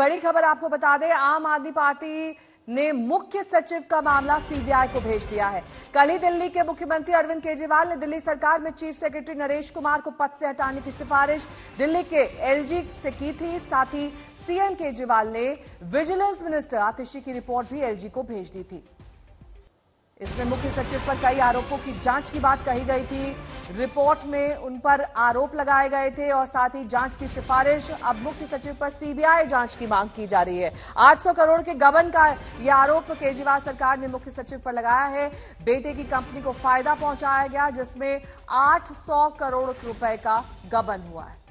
बड़ी खबर आपको बता दें, आम आदमी पार्टी ने मुख्य सचिव का मामला सीबीआई को भेज दिया है। कल ही दिल्ली के मुख्यमंत्री अरविंद केजरीवाल ने दिल्ली सरकार में चीफ सेक्रेटरी नरेश कुमार को पद से हटाने की सिफारिश दिल्ली के एलजी से की थी। साथ ही सीएम केजरीवाल ने विजिलेंस मिनिस्टर आतिशी की रिपोर्ट भी एलजी को भेज दी थी। इसमें मुख्य सचिव पर कई आरोपों की जांच की बात कही गई थी। रिपोर्ट में उन पर आरोप लगाए गए थे और साथ ही जांच की सिफारिश। अब मुख्य सचिव पर सीबीआई जांच की मांग की जा रही है। 800 करोड़ के गबन का यह आरोप केजरीवाल सरकार ने मुख्य सचिव पर लगाया है। बेटे की कंपनी को फायदा पहुंचाया गया, जिसमें 800 करोड़ रुपए का गबन हुआ है।